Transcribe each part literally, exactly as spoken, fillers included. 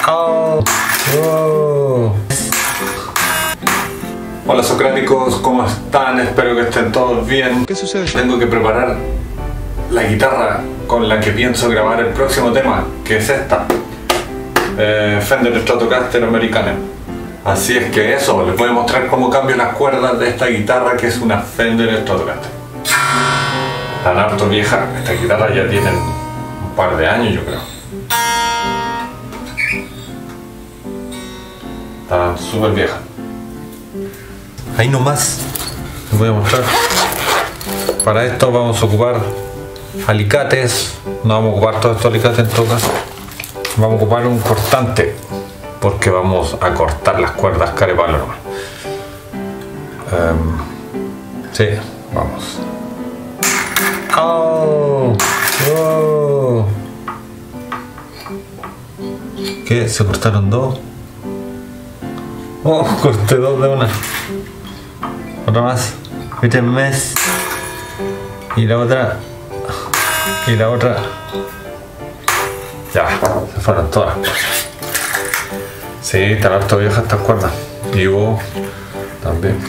Oh. Oh. Hola socráticos, ¿cómo están? Espero que estén todos bien. ¿Qué sucede? Tengo que preparar la guitarra con la que pienso grabar el próximo tema, que es esta. Eh, Fender Stratocaster Americana. Así es que eso, les voy a mostrar cómo cambio las cuerdas de esta guitarra, que es una Fender Stratocaster. Tan harto vieja, esta guitarra ya tiene un par de años, yo creo. Está súper vieja. Ahí nomás les voy a mostrar. Para esto vamos a ocupar alicates. No vamos a ocupar todo estos alicates en todo caso. Vamos a ocupar un cortante porque vamos a cortar las cuerdas carepalo nomás. Um, sí, vamos. Oh, oh. ¿Qué? ¿Se cortaron dos? Oh, corté dos de una. Otra más. Este mes. Y la otra. Y la otra. Ya, se fueron todas. Sí, están harto viejas estas cuerdas. Y vos también.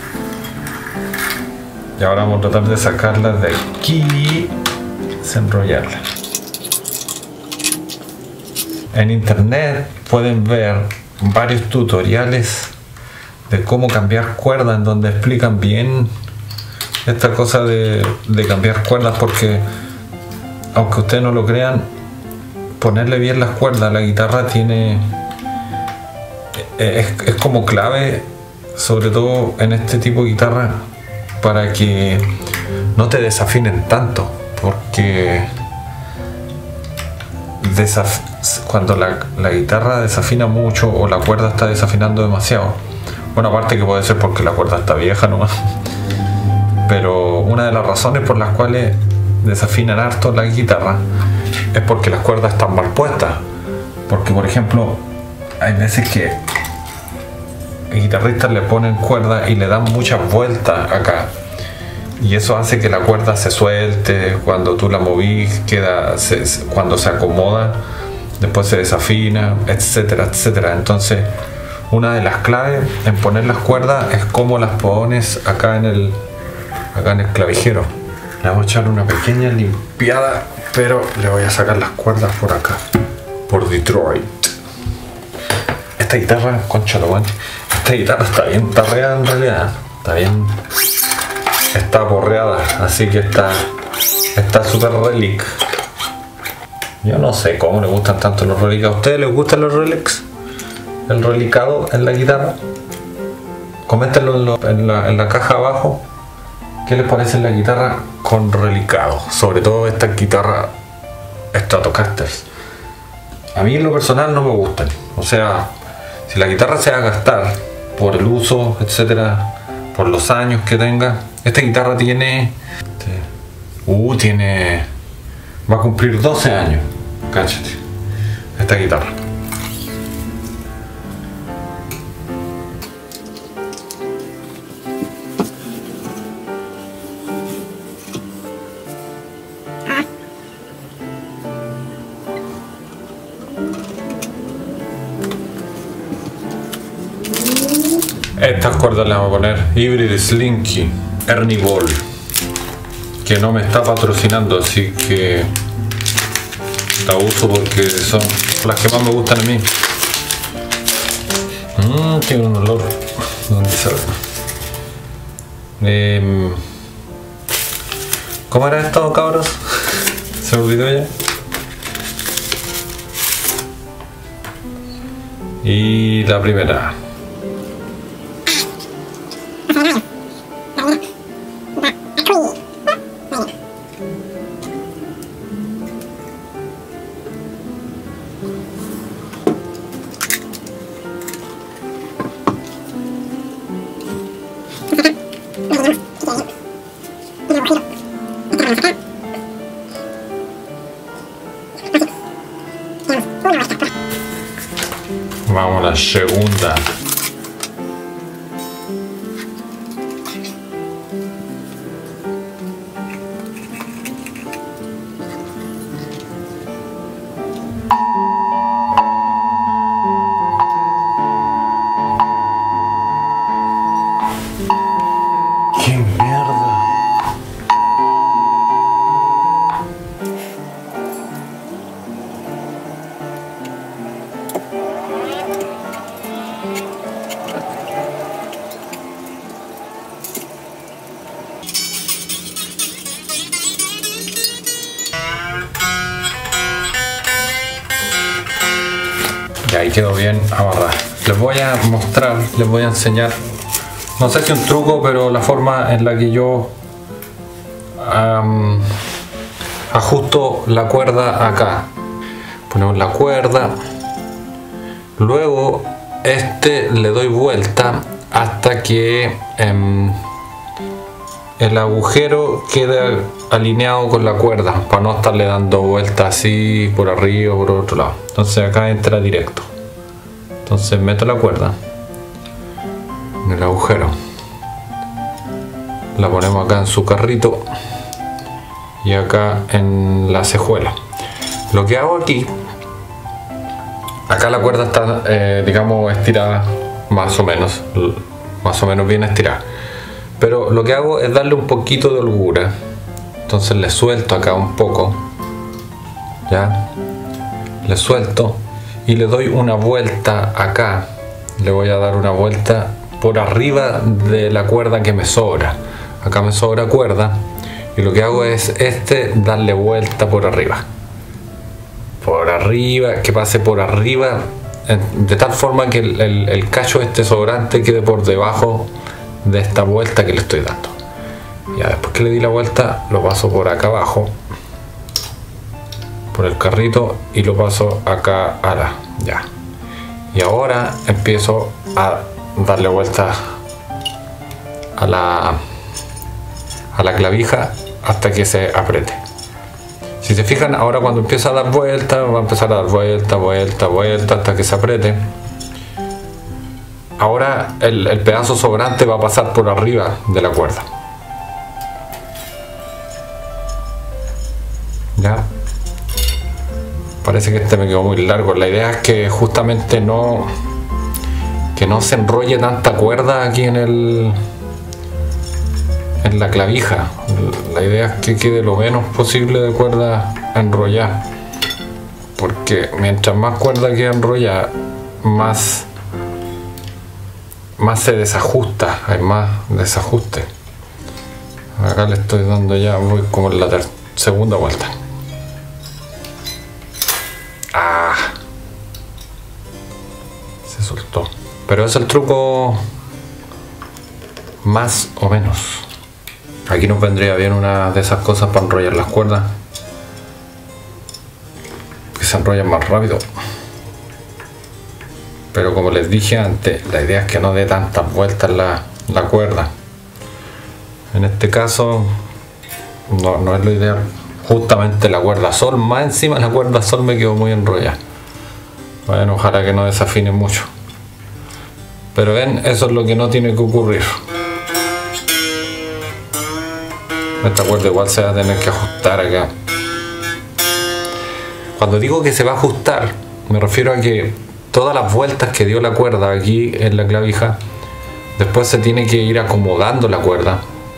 Y ahora vamos a tratar de sacarlas de aquí. Desenrollarlas. En internet pueden ver varios tutoriales de cómo cambiar cuerdas, en donde explican bien esta cosa de, de cambiar cuerdas, porque aunque ustedes no lo crean, ponerle bien las cuerdas a la guitarra tiene es, es como clave, sobre todo en este tipo de guitarra, para que no te desafinen tanto, porque desaf cuando la, la guitarra desafina mucho o la cuerda está desafinando demasiado, bueno, aparte que puede ser porque la cuerda está vieja nomás, pero una de las razones por las cuales desafinan harto la guitarra es porque las cuerdas están mal puestas. Porque por ejemplo hay veces que guitarristas le ponen cuerda y le dan muchas vueltas acá, y eso hace que la cuerda se suelte, cuando tú la movís queda, se, cuando se acomoda después se desafina, etcétera, etcétera. Entonces una de las claves en poner las cuerdas es cómo las pones acá en el acá en el clavijero. Le vamos a echar una pequeña limpiada, pero le voy a sacar las cuerdas por acá, por Detroit. Esta guitarra, concha lo guante, esta guitarra está bien tarreada en realidad, está bien, está porreada, así que está está súper relic. Yo no sé cómo le gustan tanto los relics. ¿A ustedes les gustan los relics? ¿El relicado en la guitarra? Coméntenlo en, lo, en, la, en la caja abajo. ¿Qué les parece la guitarra con relicado? Sobre todo esta guitarra Stratocasters. A mí en lo personal no me gustan. O sea, si la guitarra se va a gastar por el uso, etcétera, por los años que tenga. Esta guitarra tiene... Uh, tiene... Va a cumplir doce años. Cáchate. Esta guitarra. Estas cuerdas las vamos a poner Hybrid Slinky Ernie Ball, que no me está patrocinando, así que la uso porque son las que más me gustan a mí. Mmm, tiene un olor. ¿Dónde sale? Eh, ¿Cómo era esto, cabros? Se me olvidó ya. Y la primera. Vamos a la segunda. ahí quedó bien amarrada. Les voy a mostrar, les voy a enseñar, no sé si un truco, pero la forma en la que yo um, ajusto la cuerda acá. Ponemos la cuerda, luego este le doy vuelta hasta que um, el agujero quede alineado con la cuerda, para no estarle dando vueltas así por arriba o por otro lado. Entonces acá entra directo. Entonces meto la cuerda en el agujero, la ponemos acá en su carrito y acá en la cejuela. Lo que hago aquí, acá la cuerda está eh, digamos estirada, más o menos, más o menos bien estirada. Pero lo que hago es darle un poquito de holgura. Entonces le suelto acá un poco. Ya. Le suelto y le doy una vuelta acá. Le voy a dar una vuelta por arriba de la cuerda que me sobra. Acá me sobra cuerda. Y lo que hago es este darle vuelta por arriba. Por arriba, que pase por arriba. De tal forma que el, el, el cacho este sobrante quede por debajo de esta vuelta que le estoy dando. Ya después que le di la vuelta, lo paso por acá abajo, por el carrito, y lo paso acá a la, ya. Y ahora empiezo a darle vuelta a la a la clavija hasta que se apriete. Si se fijan, ahora cuando empieza a dar vuelta, va a empezar a dar vuelta, vuelta, vuelta hasta que se apriete. Ahora el, el pedazo sobrante va a pasar por arriba de la cuerda. Ya. Parece que este me quedó muy largo. La idea es que justamente no que no se enrolle tanta cuerda aquí en el en la clavija. La idea es que quede lo menos posible de cuerda enrollada, porque mientras más cuerda queda enrollada, más más se desajusta, hay más desajuste. Acá le estoy dando ya, voy como en la segunda vuelta. Ah, se soltó. Pero es el truco más o menos. Aquí nos vendría bien una de esas cosas para enrollar las cuerdas, que se enrollan más rápido. Pero como les dije antes, la idea es que no dé tantas vueltas la, la cuerda. En este caso no, no es lo ideal. Justamente la cuerda sol, más encima la cuerda sol me quedó muy enrollada. Bueno, ojalá que no desafine mucho. Pero ven, eso es lo que no tiene que ocurrir. Esta cuerda igual se va a tener que ajustar acá. Cuando digo que se va a ajustar, me refiero a que todas las vueltas que dio la cuerda aquí en la clavija, después se tiene que ir acomodando la cuerda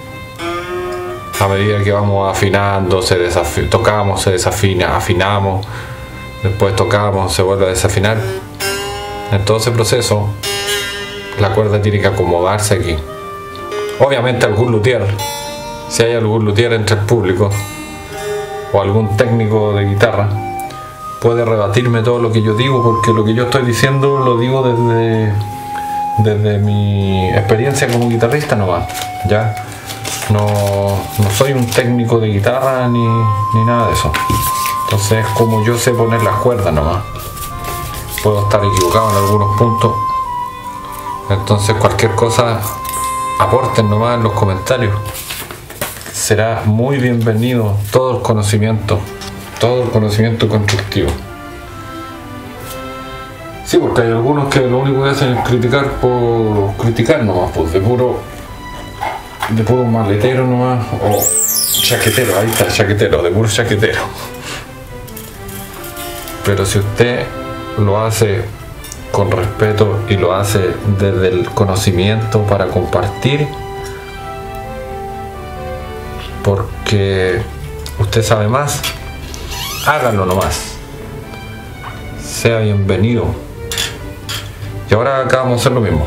a medida que vamos afinando. Se desafina, tocamos, se desafina, afinamos, después tocamos, se vuelve a desafinar. En todo ese proceso la cuerda tiene que acomodarse aquí. Obviamente algún luthier, si hay algún luthier entre el público o algún técnico de guitarra, puede rebatirme todo lo que yo digo, porque lo que yo estoy diciendo lo digo desde, desde mi experiencia como guitarrista nomás, ¿ya? No, no soy un técnico de guitarra ni, ni nada de eso. Entonces es como yo sé poner las cuerdas nomás. Puedo estar equivocado en algunos puntos. Entonces cualquier cosa, aporten nomás en los comentarios. Será muy bienvenido todo el conocimiento. Todo el conocimiento constructivo. Sí, porque hay algunos que lo único que hacen es criticar por criticar nomás, pues de puro de puro maletero nomás, o chaquetero, ahí está, chaquetero, de puro chaquetero. Pero si usted lo hace con respeto y lo hace desde el conocimiento para compartir, porque usted sabe más, háganlo nomás, sea bienvenido. Y ahora acá vamos a hacer lo mismo.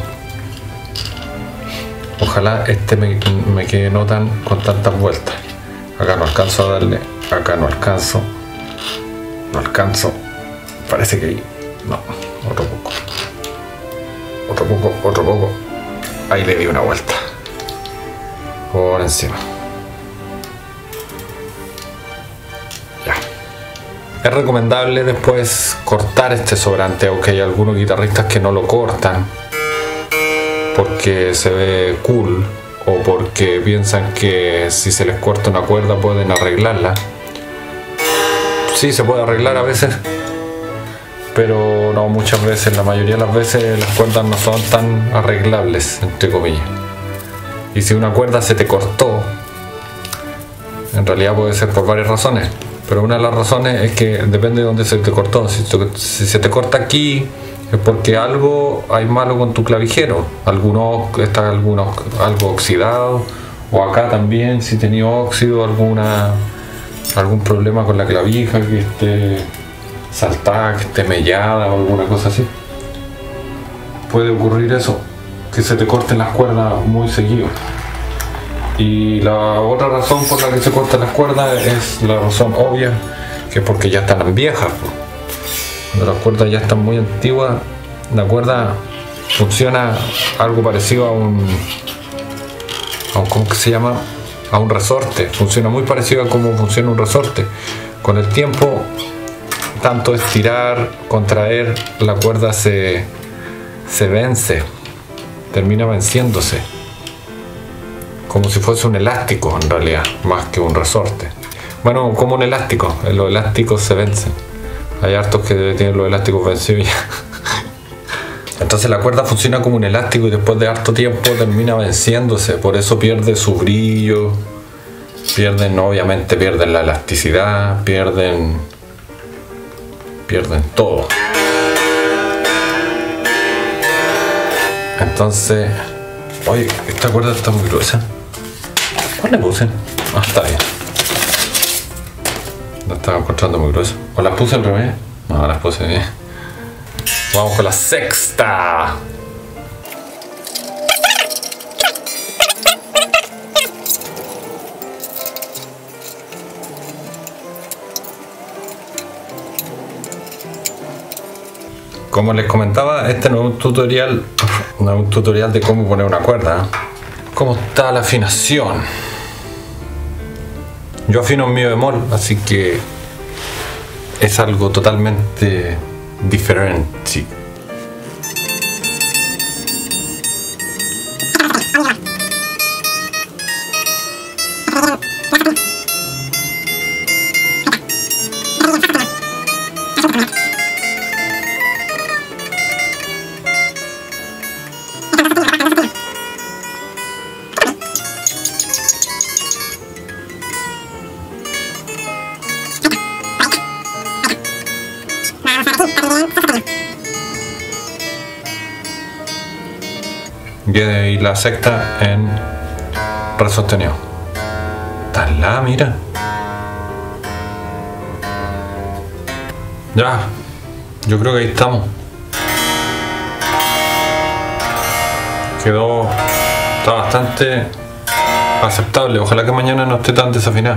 Ojalá este me, me quede no tan con tantas vueltas. Acá no alcanzo a darle, acá no alcanzo, no alcanzo, parece que ahí, no, otro otro poco, otro poco. Ahí le di una vuelta. Por encima. Ya. Es recomendable después cortar este sobrante, aunque hay algunos guitarristas que no lo cortan porque se ve cool o porque piensan que si se les corta una cuerda pueden arreglarla. Sí, se puede arreglar a veces, pero no muchas veces. La mayoría de las veces las cuerdas no son tan arreglables, entre comillas. Y si una cuerda se te cortó, en realidad puede ser por varias razones, pero una de las razones es que depende de dónde se te cortó. Si, si se te corta aquí, es porque algo hay malo con tu clavijero. Algunos está algunos, algo oxidado, o acá también si tenía óxido, alguna algún problema con la clavija, que esté saltada, que esté mellada o alguna cosa así. Puede ocurrir eso, que se te corten las cuerdas muy seguido. Y la otra razón por la que se cortan las cuerdas es la razón obvia, que es porque ya están viejas. Cuando las cuerdas ya están muy antiguas, la cuerda funciona algo parecido a un, a un ¿cómo que se llama? A un resorte. Funciona muy parecido a cómo funciona un resorte. Con el tiempo, tanto estirar, contraer, la cuerda se, se vence, termina venciéndose, como si fuese un elástico en realidad, más que un resorte. Bueno, como un elástico, los elásticos se vencen. Hay hartos que tienen los elásticos vencidos ya. Entonces la cuerda funciona como un elástico y después de harto tiempo termina venciéndose. Por eso pierde su brillo, pierden, obviamente pierden la elasticidad, pierden, pierden todo. Entonces, oye, esta cuerda está muy gruesa. ¿Cuál le puse? Ah, está bien. La estaba encontrando muy gruesa. ¿O las puse al revés? No, las puse bien. Vamos con la sexta. Como les comentaba, este no es un tutorial, no es un tutorial de cómo poner una cuerda, ¿eh? ¿Cómo está la afinación? Yo afino en mi bemol, así que es algo totalmente diferente. Y la sexta en re sostenido. Talá, mira. Ya, yo creo que ahí estamos. Quedó, está bastante aceptable. Ojalá que mañana no esté tan desafinado.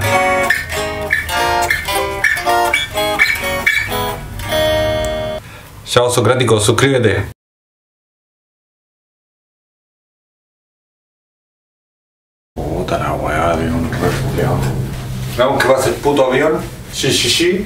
Chao Socrático, suscríbete. Puta la weá de un refugiado. Veamos que pasa el puto avión. Sí, sí, sí.